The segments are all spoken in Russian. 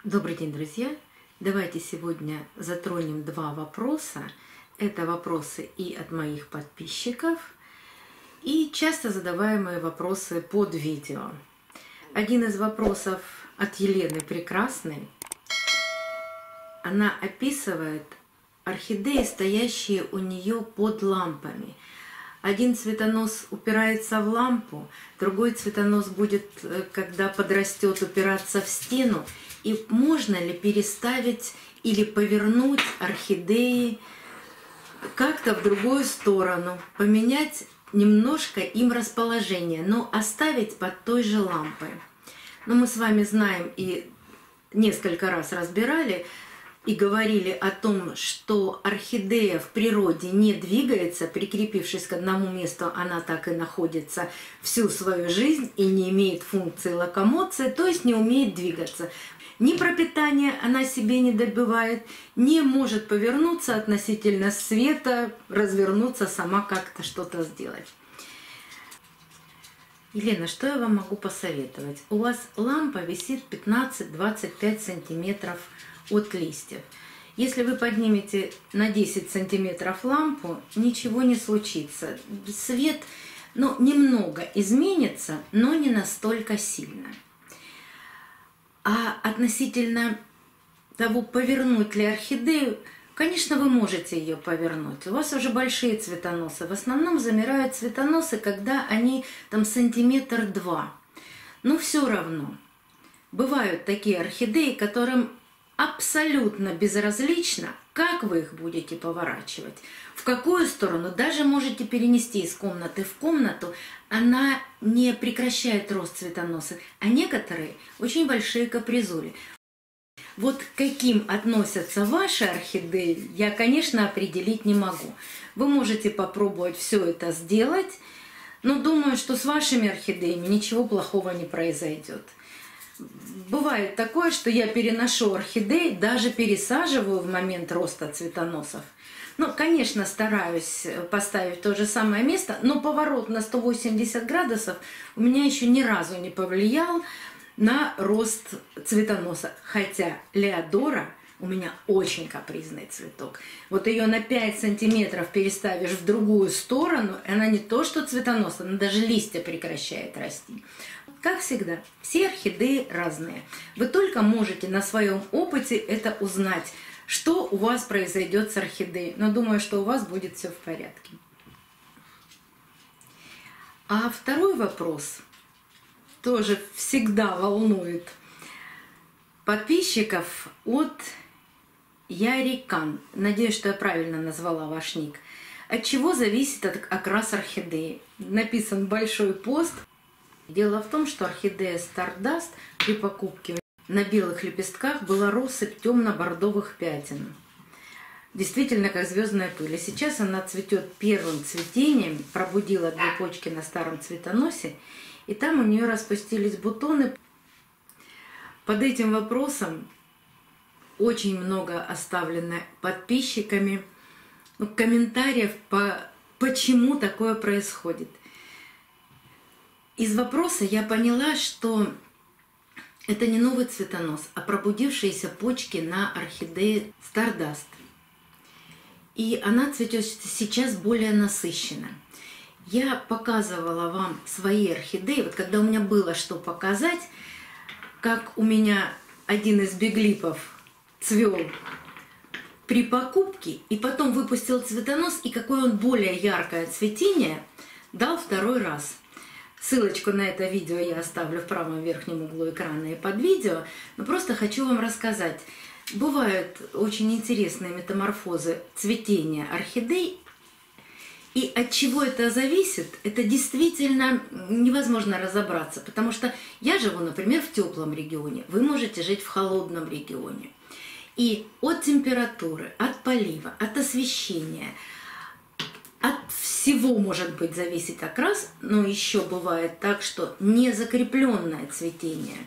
Добрый день, друзья! Давайте сегодня затронем два вопроса. Это вопросы и от моих подписчиков, и часто задаваемые вопросы под видео. Один из вопросов от Елены Прекрасной. Она описывает орхидеи, стоящие у нее под лампами. Один цветонос упирается в лампу, другой цветонос будет, когда подрастет, упираться в стену. И можно ли переставить или повернуть орхидеи как-то в другую сторону, поменять немножко им расположение, но оставить под той же лампой? Но мы с вами знаем и несколько раз разбирали, и говорили о том, что орхидея в природе не двигается, прикрепившись к одному месту, она так и находится всю свою жизнь и не имеет функции локомоции, то есть не умеет двигаться. Ни пропитания она себе не добывает, не может повернуться относительно света, развернуться сама, как-то что-то сделать. Елена, что я вам могу посоветовать? У вас лампа висит 15-25 сантиметров от листьев. Если вы поднимете на 10 сантиметров лампу, ничего не случится. Свет, немного изменится, но не настолько сильно. А относительно того, повернуть ли орхидею, конечно, вы можете ее повернуть. У вас уже большие цветоносы. В основном замирают цветоносы, когда они там 1-2 сантиметра. Но все равно бывают такие орхидеи, которым абсолютно безразлично, как вы их будете поворачивать, в какую сторону, даже можете перенести из комнаты в комнату, она не прекращает рост цветоноса, а некоторые очень большие капризули. Вот к каким относятся ваши орхидеи, я, конечно, определить не могу. Вы можете попробовать все это сделать, но думаю, что с вашими орхидеями ничего плохого не произойдет. Бывает такое, что я переношу орхидеи, даже пересаживаю в момент роста цветоносов. Конечно, стараюсь поставить то же самое место, но поворот на 180 градусов у меня еще ни разу не повлиял на рост цветоноса. Хотя Леодора у меня очень капризный цветок. Вот ее на 5 сантиметров переставишь в другую сторону, она не то что цветонос, она даже листья прекращает расти. Как всегда, все орхидеи разные. Вы только можете на своем опыте это узнать, что у вас произойдет с орхидеей. Но думаю, что у вас будет все в порядке. А второй вопрос тоже всегда волнует подписчиков от Ярикан. Надеюсь, что я правильно назвала ваш ник. От чего зависит окрас орхидеи? Написан большой пост. Дело в том, что орхидея Stardust при покупке на белых лепестках была россыпь темно-бордовых пятен. Действительно, как звездная пыль. И сейчас она цветет первым цветением, пробудила 2 почки на старом цветоносе, и там у нее распустились бутоны. Под этим вопросом очень много оставлено подписчиками комментариев, почему такое происходит. Из вопроса я поняла, что это не новый цветонос, а пробудившиеся почки на орхидее Stardust. И она цветет сейчас более насыщенно. Я показывала вам свои орхидеи, вот когда у меня было что показать, как у меня один из биглипов цвел при покупке, и потом выпустил цветонос, и какое он более яркое цветение дал второй раз. Ссылочку на это видео я оставлю в правом верхнем углу экрана и под видео, но просто хочу вам рассказать. Бывают очень интересные метаморфозы цветения орхидей, и от чего это зависит, это действительно невозможно разобраться, потому что я живу, например, в теплом регионе, вы можете жить в холодном регионе. И от температуры, от полива, от освещения, от всего может быть зависеть окрас, но еще бывает так, что незакрепленное цветение.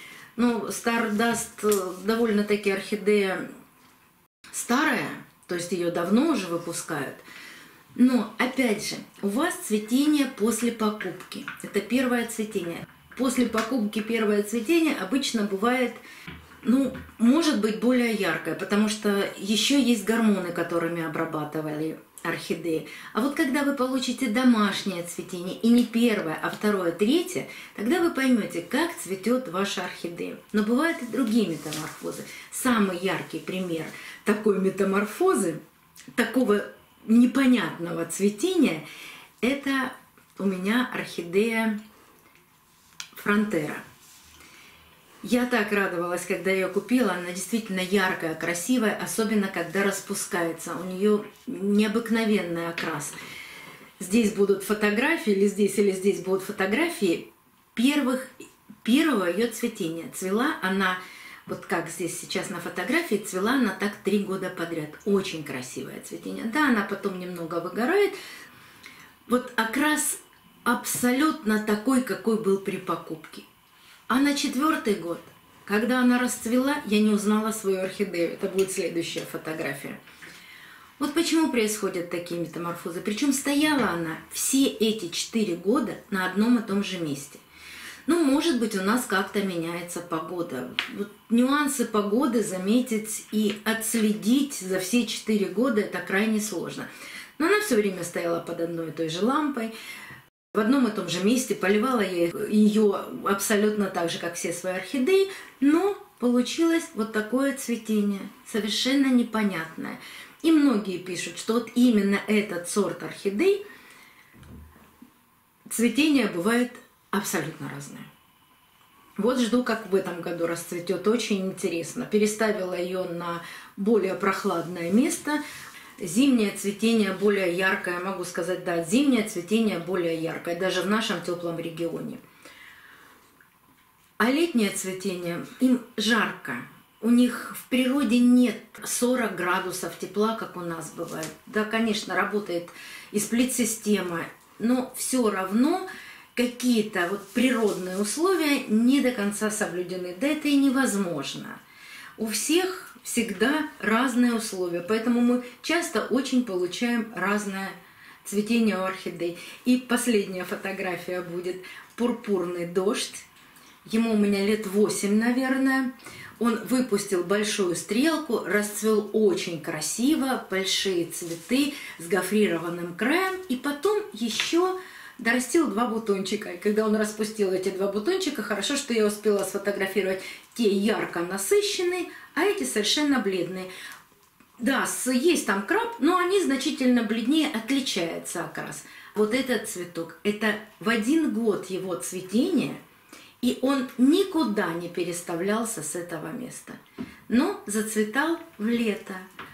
Stardust довольно-таки орхидея старая, то есть ее давно уже выпускают. Но, опять же, у вас цветение после покупки. Это первое цветение. После покупки первое цветение обычно бывает Ну, может быть, более яркое, потому что еще есть гормоны, которыми обрабатывали орхидеи. А вот когда вы получите домашнее цветение, и не первое, а второе, третье, тогда вы поймете, как цветет ваша орхидея. Но бывают и другие метаморфозы. Самый яркий пример такой метаморфозы, такого непонятного цветения, это у меня орхидея Фронтера. Я так радовалась, когда ее купила. Она действительно яркая, красивая, особенно когда распускается. У нее необыкновенный окрас. Здесь будут фотографии, или здесь будут фотографии первого ее цветения. Цвела она, вот как здесь сейчас на фотографии, цвела она так 3 года подряд. Очень красивое цветение. Да, она потом немного выгорает. Вот окрас абсолютно такой, какой был при покупке. А на 4-й год, когда она расцвела, я не узнала свою орхидею. Это будет следующая фотография. Вот почему происходят такие метаморфозы. Причем стояла она все эти 4 года на одном и том же месте. Ну, может быть, у нас как-то меняется погода. Вот нюансы погоды заметить и отследить за все 4 года это крайне сложно. Но она все время стояла под одной и той же лампой. В одном и том же месте, поливала я ее абсолютно так же, как все свои орхидеи, но получилось вот такое цветение, совершенно непонятное. И многие пишут, что вот именно этот сорт орхидей цветение бывает абсолютно разное. Вот жду, как в этом году расцветет, очень интересно. Переставила ее на более прохладное место. Зимнее цветение более яркое, могу сказать, да, зимнее цветение более яркое, даже в нашем теплом регионе. А летнее цветение, им жарко. У них в природе нет 40 градусов тепла, как у нас бывает. Да, конечно, работает и сплит-система, но все равно какие-то вот природные условия не до конца соблюдены. Да это и невозможно. У всех всегда разные условия, поэтому мы часто очень получаем разное цветение у орхидей. И последняя фотография будет пурпурный дождь. Ему у меня лет 8, наверное. Он выпустил большую стрелку, расцвел очень красиво, большие цветы с гофрированным краем. И потом еще дорастил 2 бутончика. И когда он распустил эти 2 бутончика, хорошо, что я успела сфотографировать те ярко насыщенные, а эти совершенно бледные. Да, есть там краб, но они значительно бледнее, отличается окрас. Вот этот цветок, это в 1 год его цветения, и он никуда не переставлялся с этого места, но зацветал в лето.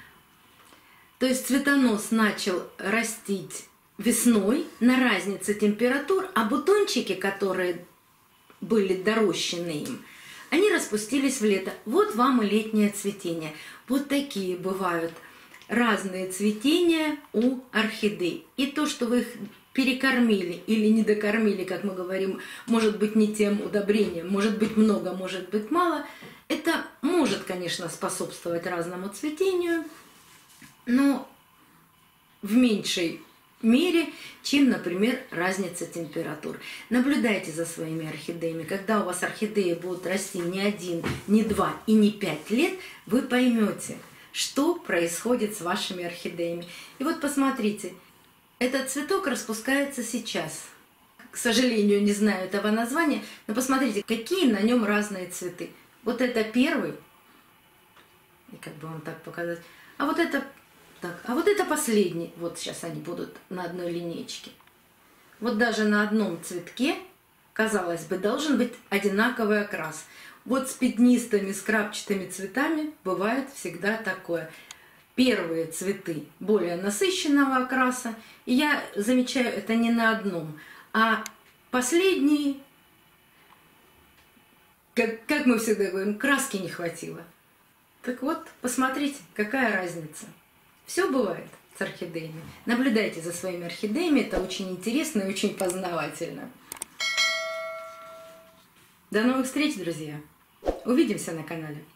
То есть цветонос начал растить весной на разнице температур, а бутончики, которые были дорощены им, они распустились в лето. Вот вам и летнее цветение. Вот такие бывают разные цветения у орхидей. И то, что вы их перекормили или не докормили, как мы говорим, может быть не тем удобрением, может быть много, может быть мало, это может, конечно, способствовать разному цветению, но в меньшей мере, чем, например, разница температур. Наблюдайте за своими орхидеями. Когда у вас орхидеи будут расти не 1, не 2 и не 5 лет, вы поймете, что происходит с вашими орхидеями. И вот посмотрите, этот цветок распускается сейчас. К сожалению, не знаю этого названия, но посмотрите, какие на нем разные цветы. Вот это первый, и как бы вам так показать, а вот это так, а вот это последний. Вот сейчас они будут на одной линеечке. Вот даже на одном цветке, казалось бы, должен быть одинаковый окрас. Вот с пятнистыми, с крапчатыми цветами бывает всегда такое. Первые цветы более насыщенного окраса. И я замечаю это не на одном. А последние, как мы всегда говорим, краски не хватило. Так вот, посмотрите, какая разница. Все бывает с орхидеями. Наблюдайте за своими орхидеями, это очень интересно и очень познавательно. До новых встреч, друзья! Увидимся на канале.